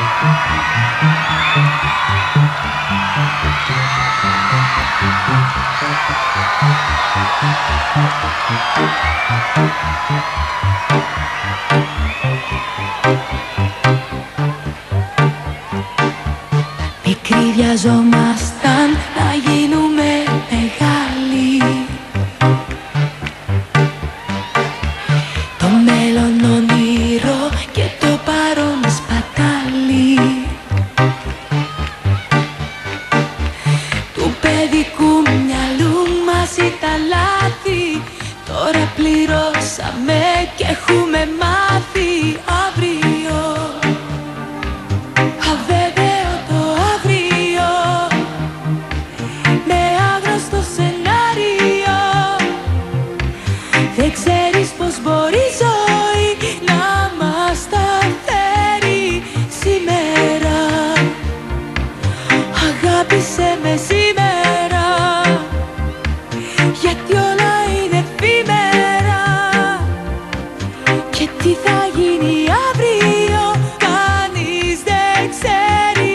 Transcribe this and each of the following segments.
Μικροί βιαζόμασταν να γίνουμε μεγάλοι. Το μέλλον όνειρο και το παρόν σπατάλι. Του παιδικού μυαλού μας τα λάθη τώρα πληρώσαμε και έχουμε μάθει αύριο. Αβέβαιο το αύριο, με άγνωστο σενάριο. Δεν ξέρεις πως μπορεί η ζωή να μας τα φέρει σήμερα. Αγάπησε με σήμερα, γιατί όλα είναι εφήμερα. Και τι θα γίνει αύριο κανείς δεν ξέρει.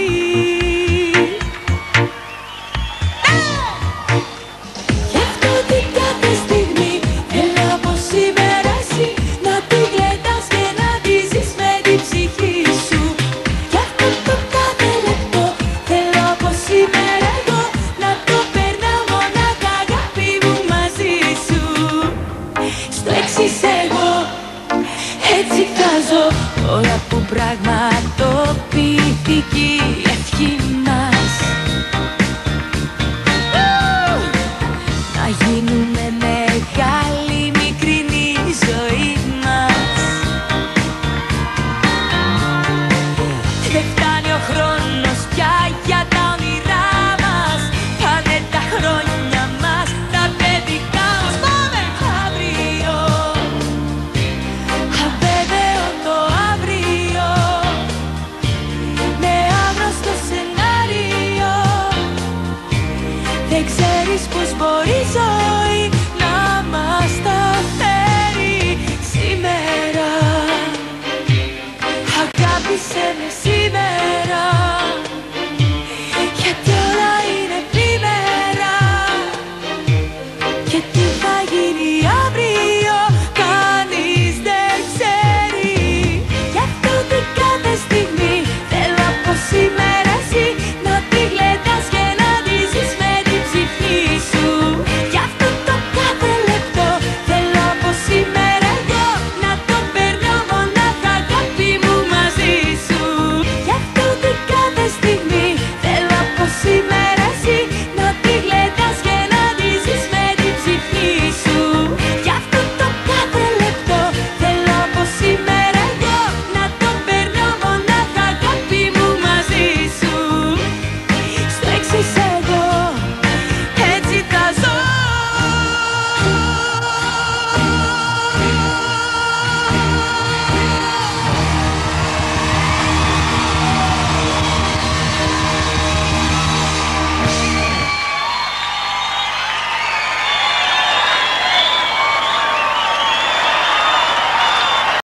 Γι' αυτό την κάθε στιγμή θέλω από σήμερα εσύ να την γλεντάς και να τη ζεις με την ψυχή σου. Γι' αυτό το κάθε λεπτό θέλω από σήμερα εγώ να το περνάω μονάχα αγάπη μου μαζί σου. Στο εξής εγώ έτσι θα ζω τώρα που πραγματοποιήθηκε η ευχή μας. Να γίνουμε μεγάλη, μικρινή ζωή μας. Δεν φτάνει ο χρόνος πια για τα όνειρά μας. Πάνε τα χρόνια μας, τα παιδικά μας. Πάμε αύριο, αβέβαιο το αύριο, με άγνωστο σενάριο. Δεν ξέρεις πως μπορεί η ζωή να μας τα φέρει σήμερα. Αγάπησε με σήμερα.